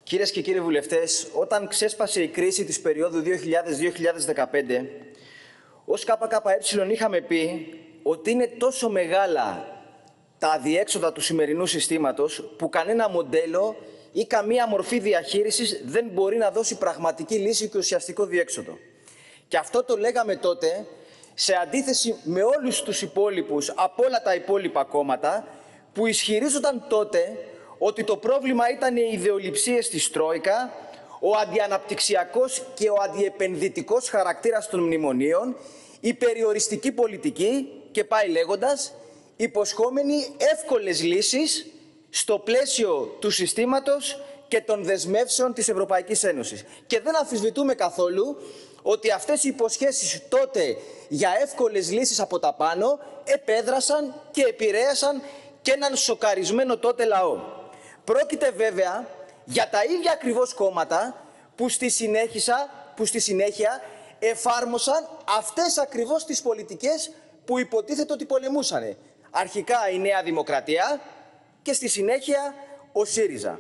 Κυρίες και κύριοι βουλευτές, όταν ξέσπασε η κρίση της περίοδου 2000-2015, ως ΚΚΕ είχαμε πει ότι είναι τόσο μεγάλα τα αδιέξοδα του σημερινού συστήματος που κανένα μοντέλο ή καμία μορφή διαχείρισης δεν μπορεί να δώσει πραγματική λύση και ουσιαστικό διέξοδο. Και αυτό το λέγαμε τότε σε αντίθεση με όλους τους υπόλοιπους από όλα τα υπόλοιπα κόμματα που ισχυρίζονταν τότε ότι το πρόβλημα ήταν οι ιδεολειψίες της Τρόικα, ο αντιαναπτυξιακός και ο αντιεπενδυτικός χαρακτήρας των μνημονίων, η περιοριστική πολιτική και πάει λέγοντας, υποσχόμενοι εύκολες λύσεις στο πλαίσιο του συστήματος και των δεσμεύσεων της Ευρωπαϊκής Ένωσης. Και δεν αμφισβητούμε καθόλου ότι αυτές οι υποσχέσεις τότε για εύκολες λύσεις από τα πάνω επέδρασαν και επηρέασαν και έναν σοκαρισμένο τότε λαό. Πρόκειται βέβαια για τα ίδια ακριβώς κόμματα που στη συνέχεια εφάρμοσαν αυτές ακριβώς τις πολιτικές που υποτίθεται ότι πολεμούσαν. Αρχικά η Νέα Δημοκρατία και στη συνέχεια ο ΣΥΡΙΖΑ.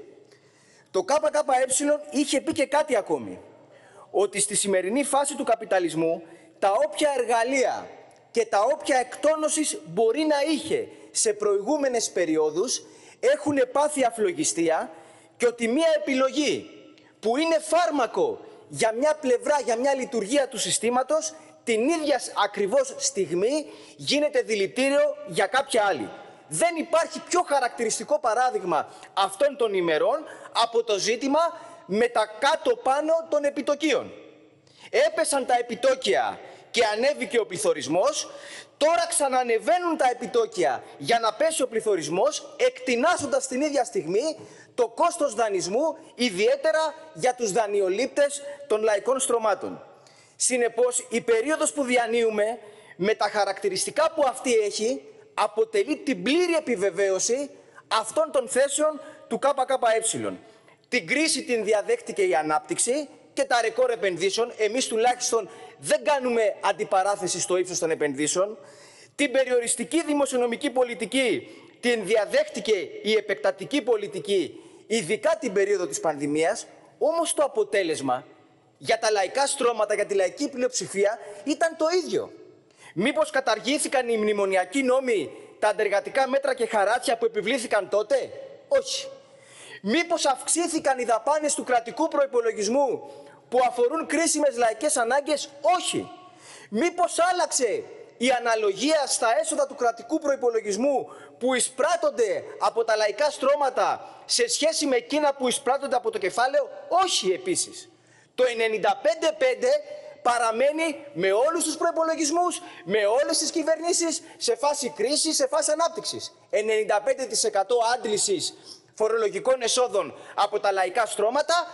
Το ΚΚΕ είχε πει και κάτι ακόμη, ότι στη σημερινή φάση του καπιταλισμού τα όποια εργαλεία και τα όποια εκτόνωσης μπορεί να είχε σε προηγούμενες περιόδους έχουν πάθει αφλογιστία και ότι μία επιλογή που είναι φάρμακο για μια πλευρά, για μια λειτουργία του συστήματος, την ίδια ακριβώς στιγμή γίνεται δηλητήριο για κάποια άλλη. Δεν υπάρχει πιο χαρακτηριστικό παράδειγμα αυτών των ημερών από το ζήτημα με τα κάτω-πάνω των επιτοκίων. Έπεσαν τα επιτόκια και ανέβηκε ο πληθωρισμός, τώρα ξανανεβαίνουν τα επιτόκια για να πέσει ο πληθωρισμός, εκτινάσοντας την ίδια στιγμή το κόστος δανεισμού, ιδιαίτερα για τους δανειολήπτες των λαϊκών στρωμάτων. Συνεπώς, η περίοδος που διανύουμε, με τα χαρακτηριστικά που αυτή έχει, αποτελεί την πλήρη επιβεβαίωση αυτών των θέσεων του ΚΚΕ. Την κρίση την διαδέχτηκε η ανάπτυξη και τα ρεκόρ επενδύσεων. Εμείς τουλάχιστον δεν κάνουμε αντιπαράθεση στο ύψος των επενδύσεων. Την περιοριστική δημοσιονομική πολιτική την διαδέχτηκε η επεκτατική πολιτική, ειδικά την περίοδο της πανδημίας. Όμως το αποτέλεσμα για τα λαϊκά στρώματα, για τη λαϊκή πλειοψηφία ήταν το ίδιο. Μήπως καταργήθηκαν οι μνημονιακοί νόμοι, τα αντεργατικά μέτρα και χαράτσια που επιβλήθηκαν τότε? Όχι. Μήπως αυξήθηκαν οι δαπάνες του κρατικού προϋπολογισμού που αφορούν κρίσιμες λαϊκές ανάγκες? Όχι. Μήπως άλλαξε η αναλογία στα έσοδα του κρατικού προϋπολογισμού που εισπράττονται από τα λαϊκά στρώματα σε σχέση με εκείνα που εισπράττονται από το κεφάλαιο? Όχι επίσης. Το 95-5 παραμένει με όλους τους προϋπολογισμούς, με όλες τις κυβερνήσεις, σε φάση κρίσης, σε φάση ανάπτυξης. 95% άντλησης φορολογικών εσόδων από τα λαϊκά στρώματα,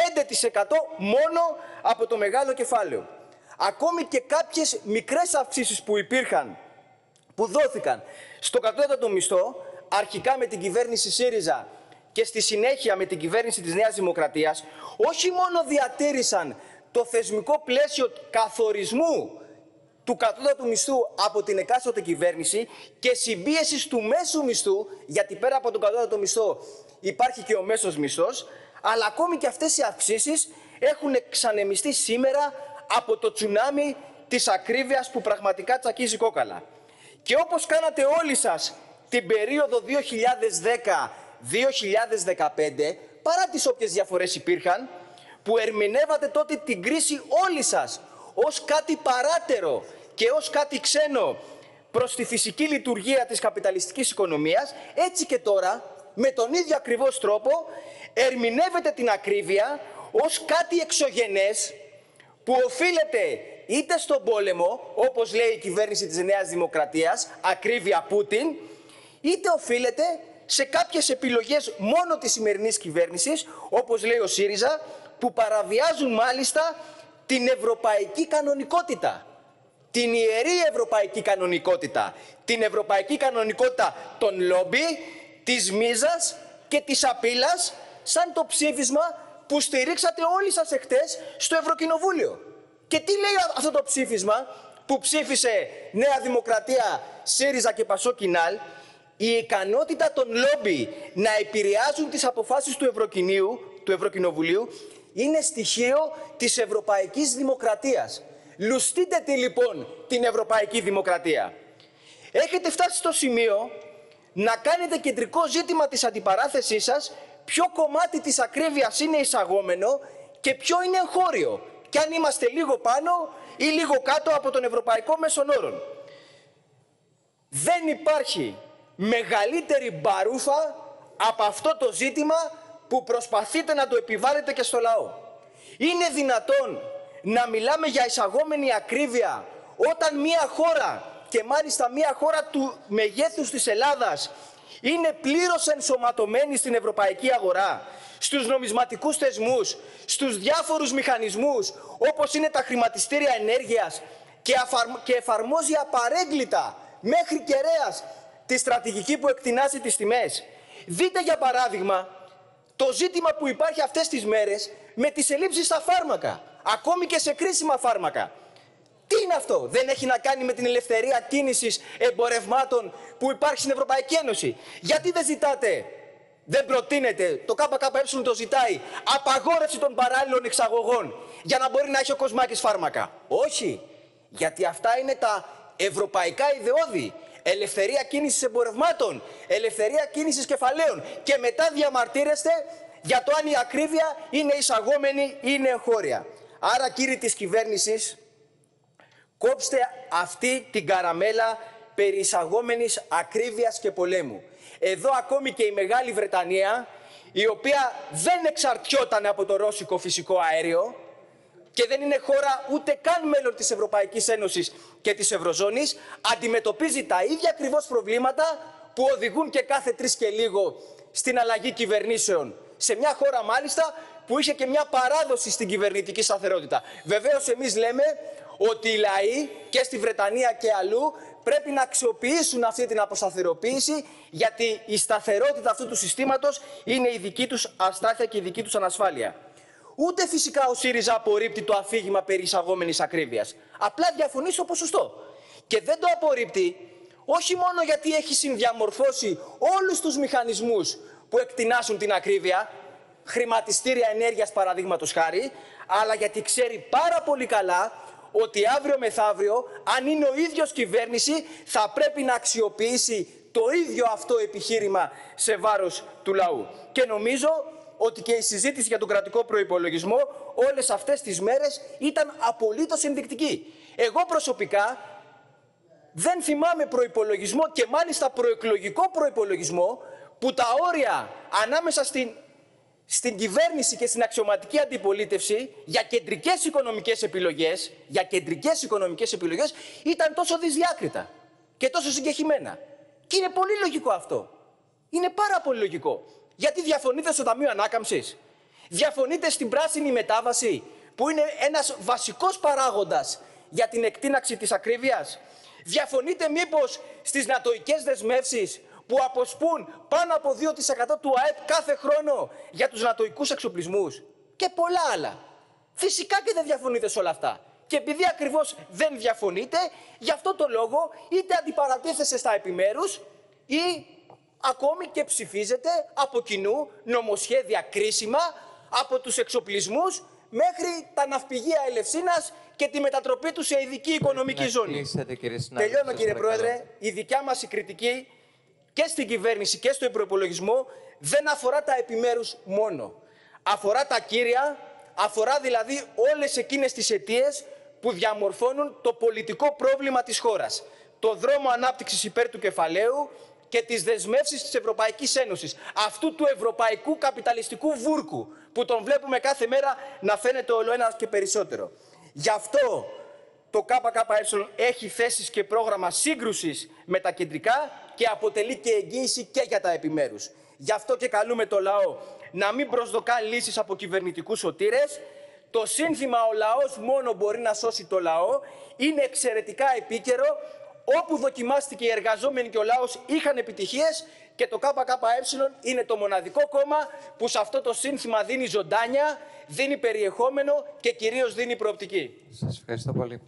5% μόνο από το μεγάλο κεφάλαιο. Ακόμη και κάποιες μικρές αυξήσεις που υπήρχαν, που δόθηκαν στο κατώτατο μισθό, αρχικά με την κυβέρνηση ΣΥΡΙΖΑ και στη συνέχεια με την κυβέρνηση της Νέας Δημοκρατίας, όχι μόνο διατήρησαν το θεσμικό πλαίσιο καθορισμού του κατώτατου μισθού από την εκάστοτε κυβέρνηση και συμπίεσης του μέσου μισθού, γιατί πέρα από τον κατώτατο μισθό υπάρχει και ο μέσος μισθός, αλλά ακόμη και αυτές οι αυξήσεις έχουν ξανεμιστεί σήμερα από το τσουνάμι της ακρίβειας που πραγματικά τσακίζει κόκαλα. Και όπως κάνατε όλοι σας την περίοδο 2010-2015, παρά τις όποιες διαφορές υπήρχαν, που ερμηνεύατε τότε την κρίση όλοι σας ως κάτι παράτερο και ως κάτι ξένο προς τη φυσική λειτουργία της καπιταλιστικής οικονομίας, έτσι και τώρα, με τον ίδιο ακριβώς τρόπο, ερμηνεύετε την ακρίβεια ως κάτι εξωγενές που οφείλεται είτε στον πόλεμο, όπως λέει η κυβέρνηση της Νέας Δημοκρατίας, ακρίβεια Πούτιν, είτε οφείλεται σε κάποιες επιλογές μόνο της σημερινής κυβέρνησης, όπως λέει ο ΣΥΡΙΖΑ, που παραβιάζουν μάλιστα την ευρωπαϊκή κανονικότητα. Την ιερή ευρωπαϊκή κανονικότητα. Την ευρωπαϊκή κανονικότητα των λόμπι, της μίζας και της απείλας, σαν το ψήφισμα που στηρίξατε όλοι σας εχθές στο Ευρωκοινοβούλιο. Και τι λέει αυτό το ψήφισμα που ψήφισε Νέα Δημοκρατία, ΣΥΡΙΖΑ και ΠΑΣΟΚ-ΚΙΝΑΛ? Η ικανότητα των λόμπι να επηρεάζουν τις αποφάσεις του Ευρωκοινίου, του Ευρωκοινοβουλίου είναι στοιχείο της ευρωπαϊκής δημοκρατίας. Λουστείτε τη λοιπόν την ευρωπαϊκή δημοκρατία. Έχετε φτάσει στο σημείο να κάνετε κεντρικό ζήτημα της αντιπαράθεσής σας ποιο κομμάτι της ακρίβειας είναι εισαγόμενο και ποιο είναι εγχώριο, και αν είμαστε λίγο πάνω ή λίγο κάτω από τον ευρωπαϊκό μέσον όρον. Δεν υπάρχει μεγαλύτερη μπαρούφα από αυτό το ζήτημα που προσπαθείτε να το επιβάλλετε και στο λαό. Είναι δυνατόν να μιλάμε για εισαγόμενη ακρίβεια όταν μια χώρα, και μάλιστα μια χώρα του μεγέθους της Ελλάδας, είναι πλήρως ενσωματωμένη στην ευρωπαϊκή αγορά, στους νομισματικούς θεσμούς, στους διάφορους μηχανισμούς όπως είναι τα χρηματιστήρια ενέργειας και εφαρμόζει απαρέγκλιτα μέχρι κεραίας τη στρατηγική που εκτινάσει τις τιμές? Δείτε για παράδειγμα το ζήτημα που υπάρχει αυτές τις μέρες με τις ελλείψεις στα φάρμακα, ακόμη και σε κρίσιμα φάρμακα. Τι είναι αυτό? Δεν έχει να κάνει με την ελευθερία κίνησης εμπορευμάτων που υπάρχει στην Ευρωπαϊκή Ένωση? Γιατί δεν ζητάτε, δεν προτείνετε, το ΚΚΕ το ζητάει, απαγόρευση των παράλληλων εξαγωγών για να μπορεί να έχει ο Κοσμάκης φάρμακα? Όχι, γιατί αυτά είναι τα ευρωπαϊκά ιδεώδη. Ελευθερία κίνησης εμπορευμάτων, ελευθερία κίνησης κεφαλαίων, και μετά διαμαρτύρεστε για το αν η ακρίβεια είναι εισαγόμενη ή είναι εγχώρια. Άρα, κύριοι της κυβέρνησης, κόψτε αυτή την καραμέλα περί εισαγόμενης ακρίβειας και πολέμου. Εδώ ακόμη και η Μεγάλη Βρετανία, η οποία δεν εξαρτιόταν από το ρώσικο φυσικό αέριο και δεν είναι χώρα ούτε καν μέλος της Ευρωπαϊκής Ένωσης και της Ευρωζώνης, αντιμετωπίζει τα ίδια ακριβώς προβλήματα που οδηγούν και κάθε 3 και λίγο στην αλλαγή κυβερνήσεων. Σε μια χώρα μάλιστα που είχε και μια παράδοση στην κυβερνητική σταθερότητα. Βεβαίως εμείς λέμε ότι οι λαοί και στη Βρετανία και αλλού πρέπει να αξιοποιήσουν αυτή την αποσταθεροποίηση, γιατί η σταθερότητα αυτού του συστήματος είναι η δική τους αστάθεια και η δική τους ανασφάλεια. Ούτε φυσικά ο ΣΥΡΙΖΑ απορρίπτει το αφήγημα περί εισαγόμενης ακρίβειας. Απλά διαφωνεί στο ποσοστό. Και δεν το απορρίπτει όχι μόνο γιατί έχει συνδιαμορφώσει όλους τους μηχανισμούς που εκτινάσουν την ακρίβεια, χρηματιστήρια ενέργειας παραδείγματος χάρη, αλλά γιατί ξέρει πάρα πολύ καλά ότι αύριο μεθαύριο, αν είναι ο ίδιος κυβέρνηση, θα πρέπει να αξιοποιήσει το ίδιο αυτό επιχείρημα σε βάρος του λαού. Και νομίζω ότι και η συζήτηση για τον κρατικό προϋπολογισμό όλες αυτές τις μέρες ήταν απολύτως ενδεικτική. Εγώ προσωπικά δεν θυμάμαι προϋπολογισμό, και μάλιστα προεκλογικό προϋπολογισμό, που τα όρια ανάμεσα στην κυβέρνηση και στην αξιωματική αντιπολίτευση για κεντρικές οικονομικές επιλογές ήταν τόσο δυσδιάκριτα και τόσο συγκεχημένα. Και είναι πολύ λογικό αυτό. Είναι πάρα πολύ λογικό. Γιατί διαφωνείτε στο Ταμείο Ανάκαμψης, διαφωνείτε στην πράσινη μετάβαση, που είναι ένας βασικός παράγοντας για την εκτείναξη της ακρίβειας, διαφωνείτε μήπως στις νατοικές δεσμεύσεις που αποσπούν πάνω από 2% του ΑΕΠ κάθε χρόνο για τους νατοικούς εξοπλισμούς, και πολλά άλλα? Φυσικά και δεν διαφωνείτε σε όλα αυτά. Και επειδή ακριβώς δεν διαφωνείτε, γι' αυτό το λόγο είτε αντιπαρατίθεστε στα επιμέρους ή ακόμη και ψηφίζετε από κοινού νομοσχέδια κρίσιμα, από τους εξοπλισμούς μέχρι τα ναυπηγεία Ελευσίνας και τη μετατροπή του σε ειδική οικονομική ζώνη. Τελειώνω, κύριε Πρόεδρε. Η δικιά μας η κριτική και στην κυβέρνηση και στον προϋπολογισμό δεν αφορά τα επιμέρους μόνο. Αφορά τα κύρια, αφορά δηλαδή όλες εκείνες τις αιτίες που διαμορφώνουν το πολιτικό πρόβλημα της χώρας. Το δρόμο ανάπτυξης υπέρ του κεφαλαίου και τις δεσμεύσεις της Ευρωπαϊκής Ένωσης. Αυτού του ευρωπαϊκού καπιταλιστικού βούρκου που τον βλέπουμε κάθε μέρα να φαίνεται όλο ένα και περισσότερο. Γι' αυτό το ΚΚΕ έχει θέσεις και πρόγραμμα σύγκρουσης με τα κεντρικά και αποτελεί και εγγύηση και για τα επιμέρους. Γι' αυτό και καλούμε το λαό να μην προσδοκά λύσεις από κυβερνητικούς σωτήρες. Το σύνθημα «Ο λαός μόνο μπορεί να σώσει το λαό» είναι εξαιρετικά επίκαιρο. Όπου δοκιμάστηκε οι εργαζόμενοι και ο λαός είχαν επιτυχίες, και το ΚΚΕ είναι το μοναδικό κόμμα που σε αυτό το σύνθημα δίνει ζωντάνια, δίνει περιεχόμενο και κυρίως δίνει προοπτική. Σας ευχαριστώ πολύ.